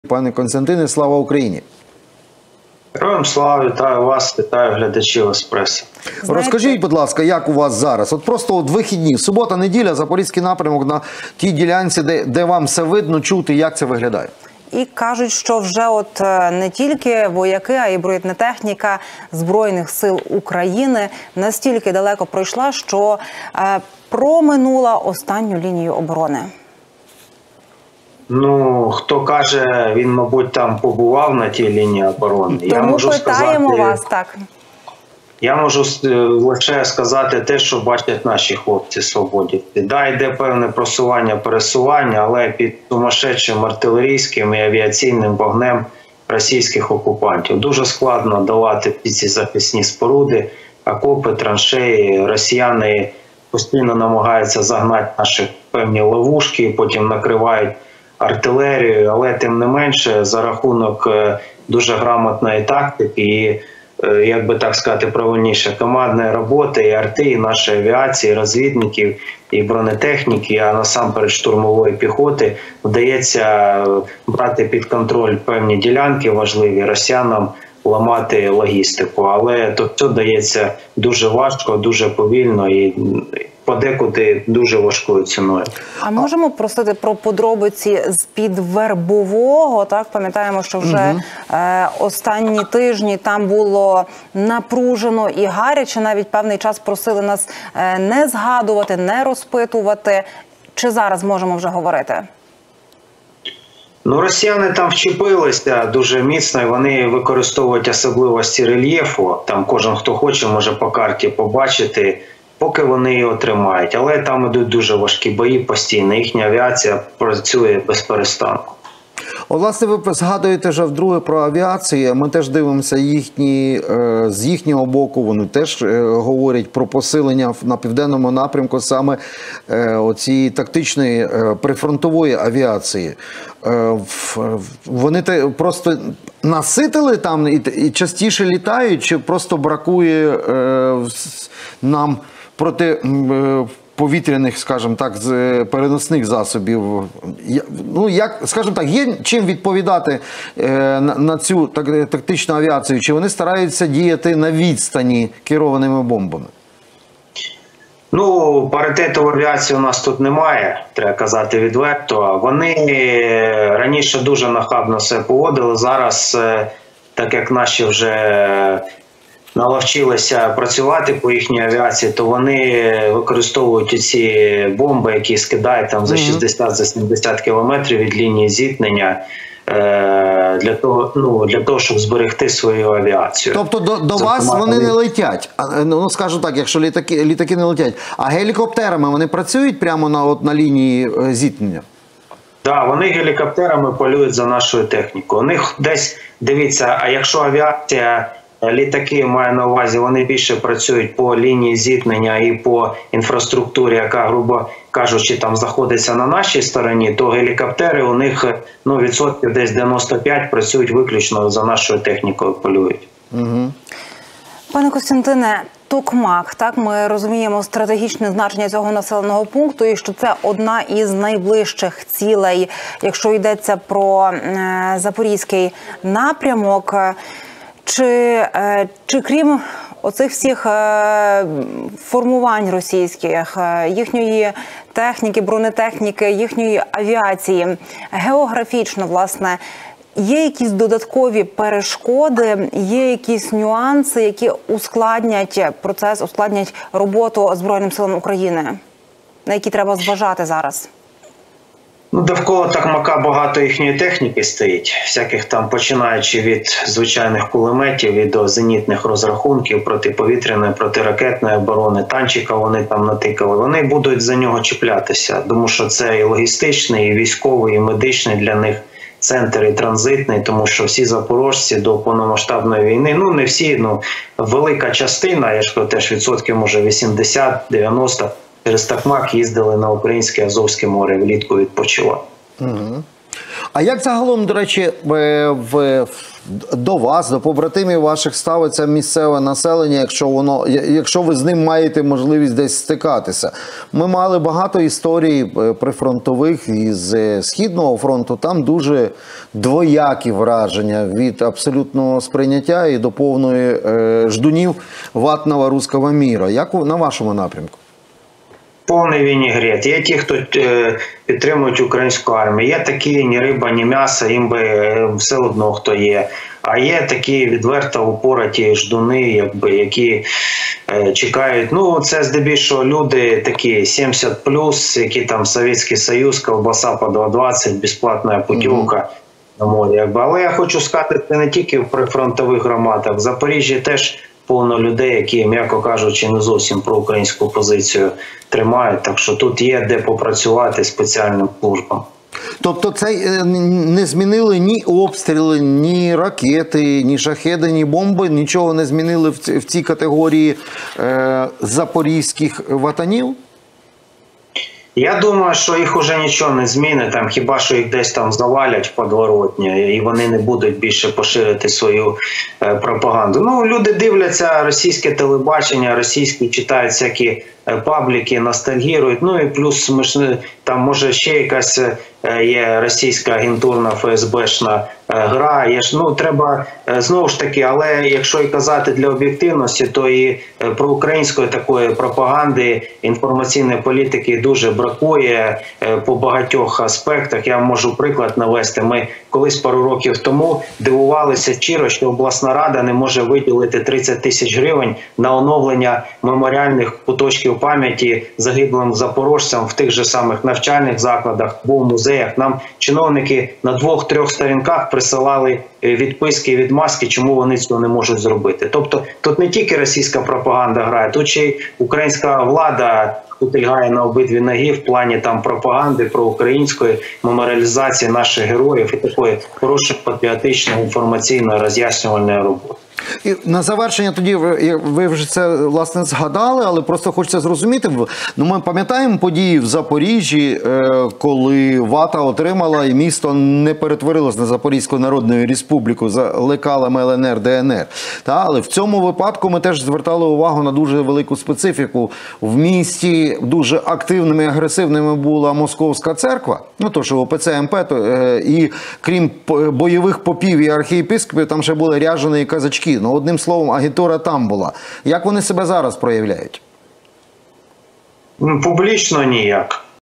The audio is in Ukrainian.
Пане Костянтине, слава Україні! Героям слава, вітаю вас, вітаю глядачів Еспресо. Розкажіть, будь ласка, як у вас зараз? От просто вихідні, субота, неділя, Запорізький напрямок на тій ділянці, де вам все видно, чути, як це виглядає? І кажуть, що вже не тільки вояки, а й бронетехніка Збройних сил України настільки далеко пройшла, що проминула останню лінію оборони. Ну, хто каже, він, мабуть, там побував на тій лінії оборони. Тому питаємо вас, так. Я можу лише сказати те, що бачать наші хлопці свободівці. Да, йде певне просування, пересування, але під сумасшедшим артилерійським і авіаційним вогнем російських окупантів. Дуже складно долати ці захисні споруди, окопи, траншеї. Росіяни постійно намагаються загнати наші певні ловушки, потім накривають артилерію, але тим не менше за рахунок дуже грамотної тактики і, як би так сказати правильніше, командної роботи і арти, і нашої авіації, розвідників, і бронетехніки, а насамперед штурмової піхоти, вдається брати під контроль певні ділянки важливі, росіянам ламати логістику. Але то все дається дуже важко, дуже повільно і подекуди дуже важкою ціною. А можемо просити про подробиці з-під Вербового? Так, пам'ятаємо, що вже останні тижні там було напружено і гаряче. Навіть певний час просили нас не згадувати, не розпитувати. Чи зараз можемо вже говорити? Ну, росіяни там вчепилися дуже міцно, і вони використовують особливості рельєфу. Там кожен, хто хоче, може по карті побачити, поки вони його тримають. Але там ідуть дуже важкі бої постійно. Їхня авіація працює без перестанку. Власне, ви згадуєте вже вдруге про авіацію. Ми теж дивимося з їхнього боку. Вони теж говорять про посилення на південному напрямку саме оцієї тактичної прифронтової авіації. Вони просто наситили там і частіше літають, чи просто бракує нам повітряних, скажімо так, переносних засобів? Ну, скажімо так, є чим відповідати на цю тактичну авіацію? Чи вони стараються діяти на відстані керованими бомбами? Ну, паритету в авіації у нас тут немає, треба казати відверто. Вони раніше дуже нахабно себе поводили. Зараз, так як наші вже наловчилися працювати по їхній авіації, то вони використовують ці бомби, які скидають там за 60-70 кілометрів від лінії зіткнення, для того, щоб зберегти свою авіацію. Тобто до вас вони не летять? Ну, скажу так, якщо літаки не летять. А гелікоптерами вони працюють прямо на лінії зіткнення? Так, вони гелікоптерами полюють за нашою технікою. У них десь, дивіться, а якщо авіація, літаки, маю на увазі, вони більше працюють по лінії зіткнення і по інфраструктурі, яка, грубо кажучи, там знаходиться на нашій стороні, то гелікоптери у них, ну, відсотків десь 95 працюють виключно за нашою технікою, полюють. Угу. Пане Костянтине, Токмак, так, ми розуміємо стратегічне значення цього населеного пункту і що це одна із найближчих цілей, якщо йдеться про Запорізький напрямок. Чи крім оцих всіх формувань російських, їхньої техніки, бронетехніки, їхньої авіації, географічно, власне, є якісь додаткові перешкоди, є якісь нюанси, які ускладнять процес, ускладнять роботу Збройним силам України, на які треба зважати зараз? Ну, довкола Токмака багато їхньої техніки стоїть, всяких там, починаючи від звичайних кулеметів і до зенітних розрахунків, протиповітряної, протиракетної оборони, танчика вони там натикали. Вони будуть за нього чіплятися, тому що це і логістичний, і військовий, і медичний для них центр, і транзитний, тому що всі запорожці до повномасштабної війни, ну не всі, ну велика частина, я ж кажу, теж відсотків може 80-90, через Токмак їздили на українське Азовське море, влітку відпочивали. Угу. А як загалом, до речі, до вас, до побратимів ваших ставиться місцеве населення, якщо ви з ним маєте можливість десь стикатися? Ми мали багато історій прифронтових із Східного фронту, там дуже двоякі враження від абсолютного сприйняття і до повної ждунів ватного руського міра. Як на вашому напрямку? Повний вінігрет. Є ті, хто підтримують українську армію. Є такі ні риба, ні м'ясо, їм би все одно хто є. А є такі відверто упораті ждуни, які чекають. Ну, це здебільшого люди такі 70+, які там Совєтський Союз, ковбаса по 2,20, безплатна путівка на морі. Але я хочу сказати, це не тільки в прифронтових громадах. В Запоріжжі теж повно людей, які, м'яко кажучи, не зовсім проукраїнську позицію тримають. Так що тут є де попрацювати спеціальним службам. Тобто це не змінили ні обстріли, ні ракети, ні шахеди, ні бомби, нічого не змінили в цій категорії запорізьких ватанів? Я думаю, що їх уже нічого не змінить, там хіба що їх десь там завалять в подворотні, і вони не будуть більше поширити свою пропаганду. Ну, люди дивляться російське телебачення, російські читають всякі пабліки, ностальгірують. Ну і плюс там може ще якась є російська агентурна ФСБшна гра. Ну, треба знову ж таки, але якщо і казати для об'єктивності, то і проукраїнської такої пропаганди, інформаційної політики дуже бракує по багатьох аспектах. Я можу приклад навести. Ми колись пару років тому дивувалися щиро, що обласна рада не може виділити 30 тисяч гривень на оновлення меморіальних куточків пам'яті загиблим запорожцям в тих же самих навчальних закладах або в музеях. Нам чиновники на 2-3 сторінках присилали відписки, відмазки, чому вони цього не можуть зробити. Тобто тут не тільки російська пропаганда грає, тут ще й українська влада кутильгає на обидві ноги в плані там пропаганди проукраїнської, меморіалізації наших героїв і такої хорошої патріотичної, інформаційної, роз'яснювальної роботи. І на завершення тоді, ви вже це, власне, згадали, але просто хочеться зрозуміти. Ну, ми пам'ятаємо події в Запоріжжі, коли вата отримала і місто не перетворилось на Запорізьку Народну Республіку за лекалами ЛНР, ДНР. Але в цьому випадку ми теж звертали увагу на дуже велику специфіку. В місті дуже активними і агресивними була Московська церква, ну то, що ОПЦ МП, і крім бойових попів і архієпископів, там ще були ряжені казачки. Ну, одним словом, агітура там була. Як вони себе зараз проявляють? Публічно ніяк.